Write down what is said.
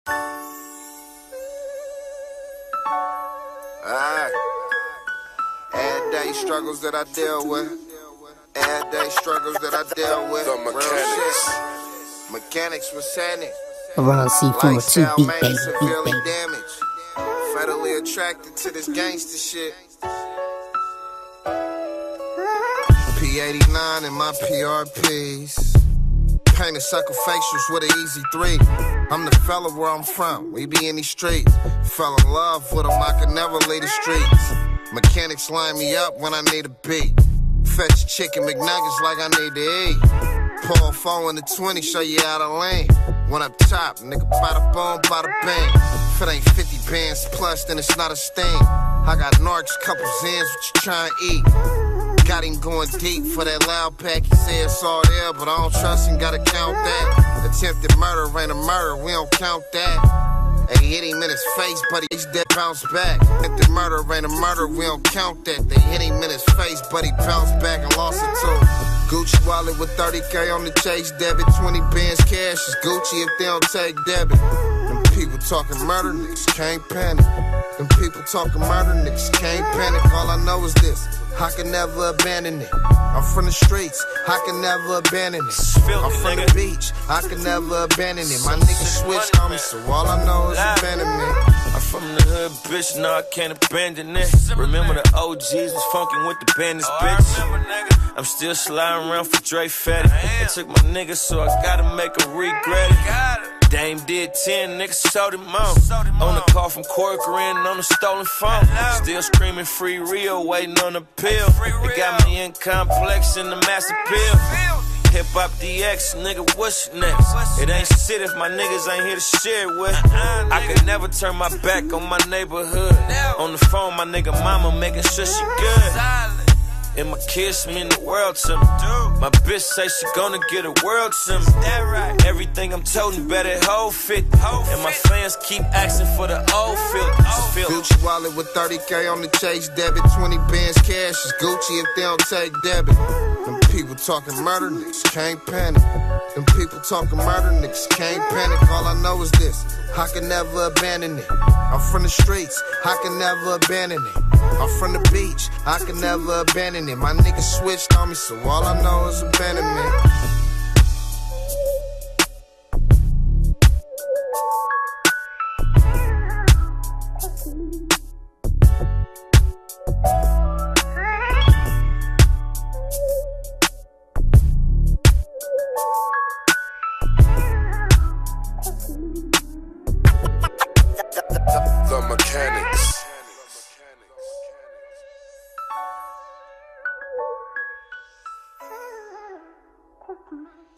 Everyday struggles that I deal with. Everyday struggles that I deal with. The Mechanics. Mechanics was saying it. Around C4 2 beat baby, severely damaged. Fatally attracted to this gangster shit. P89 and my PRPs. Painted sucker facials with an easy 3. I'm the fella where I'm from, we be in these streets. Fell in love with them, I could never leave the streets. Mechanics line me up when I need a beat. Fetch chicken McNuggets like I need to eat. Pull 4 in the 20, show you how to lane. When up top, nigga, bada boom, bada bang. If it ain't 50 bands plus, then it's not a sting. I got narcs, couple zins, what you trying to eat? Got him going deep for that loud pack. He said it's all there, but I don't trust him, gotta count that. Attempted murder ain't a murder, we don't count that. Hey, hit him in his face, but he's dead, bounce back. Attempted murder ain't a murder, we don't count that. They hit him in his face, but he bounced back and lost it too. Gucci wallet with 30K on the chase debit. 20 bands cash is Gucci if they don't take debit. Them people talking murder, niggas can't panic. Them people talking murder, niggas can't panic. All I know is this, I can never abandon it. I'm from the streets, I can never abandon it. I'm from the beach, I can never abandon it. My niggas switched on me, so all I know is abandonment. I'm from the hood, bitch, no, I can't abandon it. Remember the OGs was funkin' with the bandits, bitch. I'm still sliding around for Dre Fatty. They took my niggas, so I gotta make them regret it. Dame did 10, niggas sold him out. On the call from Corcoran on the stolen phone. Still screaming free Rio, waiting on the pill. It got me in complex in the mass appeal. Hip Hop DX, nigga, what's next? It ain't shit if my niggas ain't here to share it with. I could never turn my back on my neighborhood. On the phone, my nigga mama making sure she good. And my kids mean the world to me. My bitch say she gonna get a world to me. Everything I'm toting better hold fit. And my fans keep asking for the old filters. Gucci wallet with 30K on the chase debit. 20 bands cash is Gucci if they don't take debit. Them people talking murder, niggas can't panic. Them people talking murder, niggas can't panic. All I know is this, I can never abandon it. I'm from the streets, I can never abandon it. I'm from the beach, I can never abandon it. My niggas switched on me, so all I know is abandonment. The Mechanics. beat.